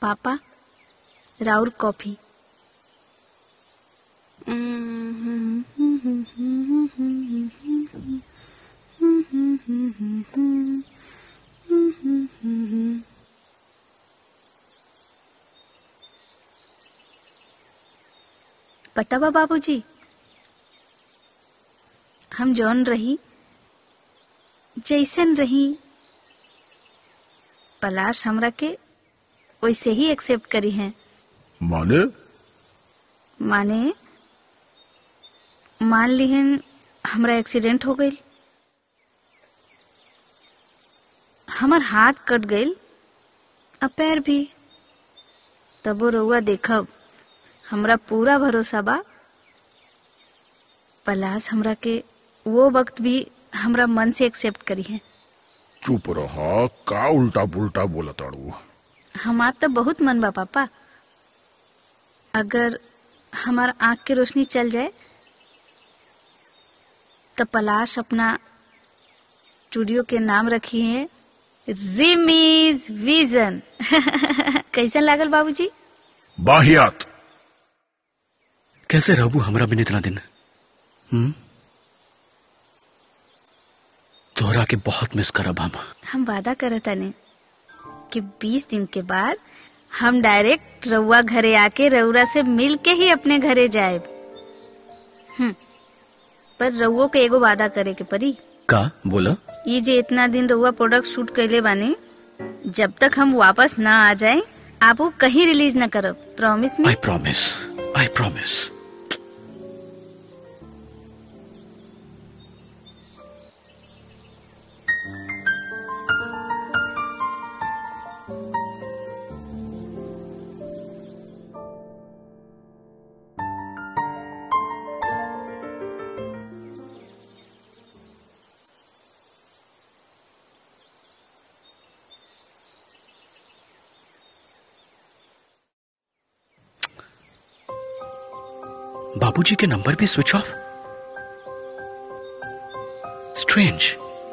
पापा राउर कॉफी। पता बा बाबूजी, हम जौन रही जैसन रही पलाश हमरा के वैसे ही एक्सेप्ट करी है। माने मान लिहन हमरा एक्सीडेंट हो गई, हमार हाथ कट गई, अब पैर भी, तबो रउआ देखब हमरा पूरा भरोसा बा पलाश हमरा के वो वक्त भी हमरा मन से एक्सेप्ट करी है। चुप रहा, का उल्टा पुल्टा बोला ताड़ू। हमार तो बहुत मन बा पापा, अगर हमार आँख की रोशनी चल जाए तो पलाश अपना स्टूडियो के नाम रखी है रिमीज विजन। कैसा लागल बाबूजी? बाहियात। कैसे रहबू हमरा बिन इतना दिन? तोहरा के बहुत मिस करब हम वादा करता ने कि 20 दिन के बाद हम डायरेक्ट रउआ घरे आके रउरा से मिल के ही अपने घरे जाए। पर रउओ के एगो वादा करे के परी। का बोला? ये जे इतना दिन रउआ प्रोडक्ट शूट कैले बाने, जब तक हम वापस ना आ जाए आप वो कहीं रिलीज न करब। Promise me? I promise. बाबूजी के नंबर भी स्विच ऑफ। स्ट्रेंज।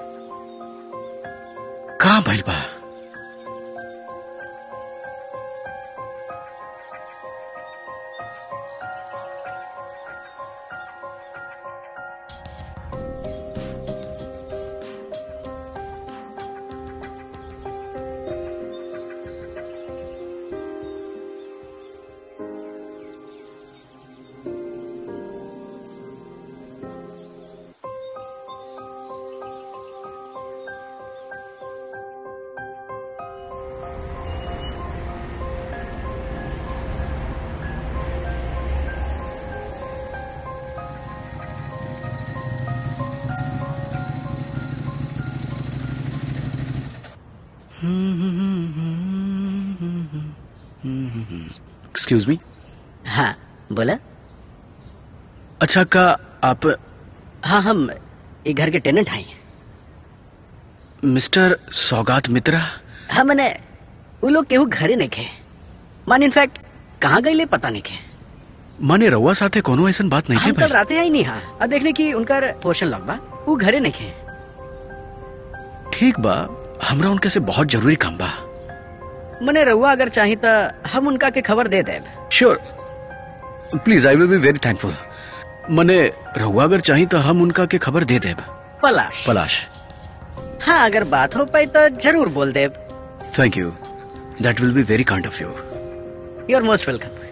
कहां भइल बा? Excuse me. हाँ बोला। अच्छा का आप? हाँ हम एक घर के टेनेंट हैं। मिस्टर सौगात मित्रा? हाँ मैंने वो लोग केहू घरे नहीं खे। मान इनफैक्ट कहाँ गए पता नहीं खे। माने रउआ साथे कोनो ऐसन बात नहीं है? हम कल राते आई नहीं। हाँ और देखने की उनका पोर्शन लग बा, वो घरे नहीं खे। ठीक बा, हमरा उनके से बहुत जरूरी काम बा। मने रउआ अगर चाही तो हम उनका के खबर दे देब। Sure, please, I will be very thankful. मने रउआ अगर चाही तो हम उनका के खबर दे देब। पलाश। हाँ अगर बात हो पाई तो जरूर बोल देब। Thank you, that will be very kind of you. You are most welcome.